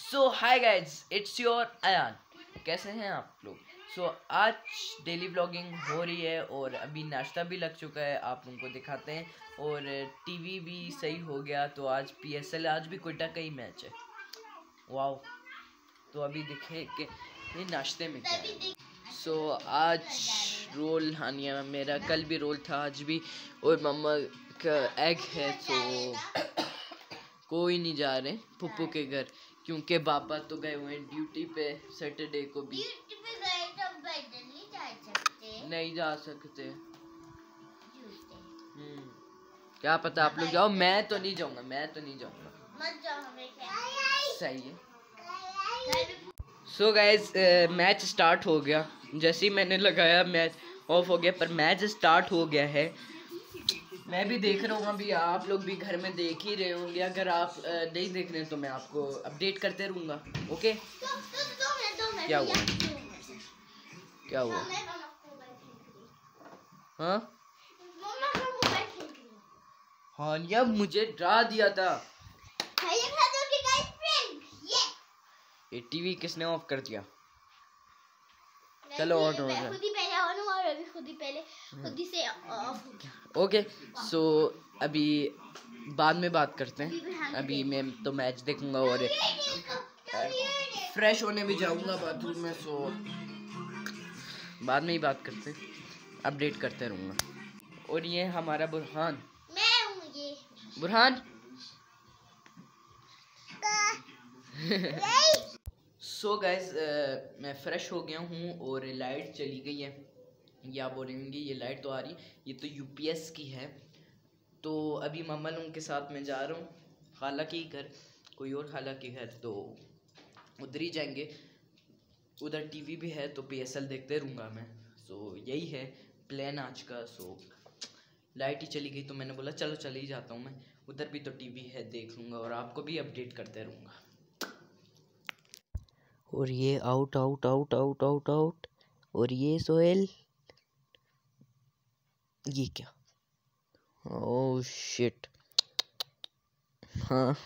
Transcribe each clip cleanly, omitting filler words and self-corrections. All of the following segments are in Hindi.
So hi guys, it's your Ayaan. कैसे हैं आप लोग? आज डेली व्लॉगिंग हो रही है और अभी नाश्ता भी लग चुका है, आप लोगों को दिखाते हैं। और टीवी भी सही हो गया, तो आज PSL, आज भी कोयटा का ही मैच है। वाओ, तो अभी देखे कि ये नाश्ते में क्या है। आज रोल हानिया, मेरा कल भी रोल था, आज भी। और मम्मा का एग है। कोई नहीं जा रहे पप्पू के घर, क्योंकि पापा तो गए हुए हैं ड्यूटी पे। सैटरडे को भी नहीं जा सकते। क्या पता आप लोग जाओ, मैं तो नहीं जाऊंगा, मत जाओ, हमें सही है। गाइज, मैच स्टार्ट हो गया। जैसे ही मैंने लगाया मैच ऑफ हो गया, पर मैच स्टार्ट हो गया है। मैं भी देख रहा हूँ, अभी आप लोग भी घर में देख ही रहे होंगे। अगर आप नहीं देख रहे हैं तो मैं आपको अपडेट करते रहूँगा। ओके? क्या हुआ? क्या हुआ? हाँ, ये मुझे डरा दिया था। ये टीवी किसने ऑफ कर दिया? चलो ऑन हो गया। खुद ही से ऑफ हो गया। ओके, अभी बाद में बात करते हैं। अभी मैं तो मैच देखूंगा और फ्रेश होने भी जाऊंगा बाथरूम में। बाद में ही बात करते हैं, अपडेट करते रहूंगा। और ये हमारा बुरहान। मैं हूं ये बुरहान। गाइस, मैं फ्रेश हो गया हूँ और लाइट चली गई है। या बोलेंगे ये लाइट तो आ रही, ये तो UPS की है। तो अभी मामा लोगों के साथ मैं जा रहा हूँ खाला के घर, कोई और खाला के घर, तो उधर ही जाएंगे। उधर टीवी भी है तो PSL देखते रहूँगा मैं। यही है प्लान आज का। लाइट ही चली गई तो मैंने बोला चलो चले ही जाता हूँ मैं। उधर भी तो टीवी है, देख लूँगा और आपको भी अपडेट करते रहूँगा। और ये out out out out out out. और ये सोहेल, ये क्या? Oh shit. हाँ,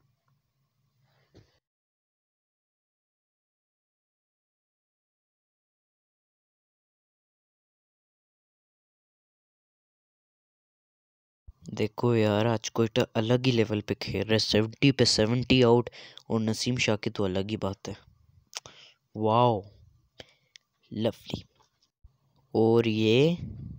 देखो यार, आज कोयटा अलग ही लेवल पे खेल रहा है। 70 पे 70 आउट। और नसीम शाह की तो अलग ही बात है। Wow, lovely. और ये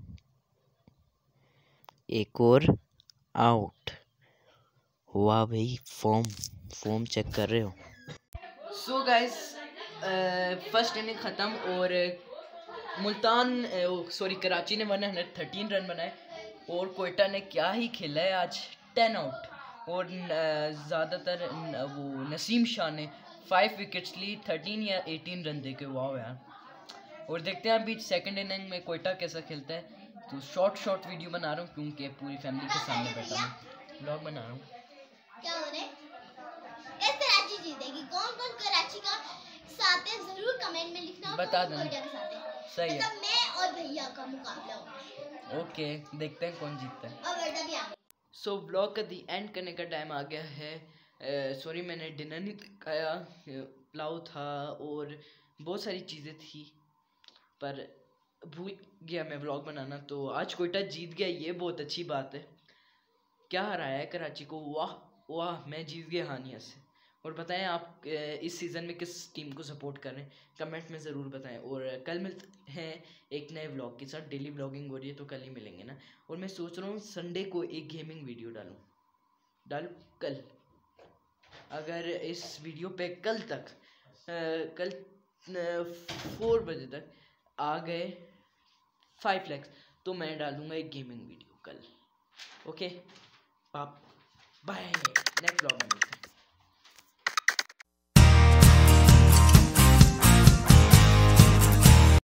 एक और आउट। वाह भाई, फॉर्म चेक कर रहे हो। गाइस, फर्स्ट इनिंग ख़त्म और मुल्तान कराची ने 113 रन बनाए। और कोयटा ने क्या ही खेला है आज, 10 आउट। और ज़्यादातर वो नसीम शाह ने 5 विकेट्स ली, 13 या 18 रन देके। वाह यार। और देखते हैं अभी सेकंड इनिंग में कोयटा कैसा खेलता है। तो शॉर्ट वीडियो बना रहा हूँ, क्योंकि पूरी फैमिली के सामने बैठा हूँ, व्लॉग बना रहा हूँ। क्या हो रहा है? कराची जीतेगी। कौन कराची का साथ है, जरूर कमेंट में लिखना, बता देना। सही है, मतलब मैं और भैया का मुकाबला होगा। ओके, देखते हैं कौन जीतता है। और बेटा भी आ गया। व्लॉग का दी एंड करने का टाइम आ गया है। सॉरी, मैंने डिनर नहीं खाया। पुलाव था और बहुत सारी चीज़ें थी, पर भूल गया मैं व्लॉग बनाना। तो आज कोयटा जीत गया, ये बहुत अच्छी बात है। क्या हराया है कराची को, वाह वाह, मैं जीत गया हानिया से। और बताएं आप इस सीज़न में किस टीम को सपोर्ट कर रहे हैं, कमेंट में ज़रूर बताएं। और कल मिलते हैं एक नए व्लॉग के साथ। डेली व्लॉगिंग हो रही है तो कल ही मिलेंगे ना। और मैं सोच रहा हूँ संडे को एक गेमिंग वीडियो डालूँ कल। अगर इस वीडियो पे कल 4 बजे तक आ गए 5 लाख, तो मैं डालूँगा एक गेमिंग वीडियो कल। ओके, बाय, नेक्स्ट व्लॉग में मिलते हैं।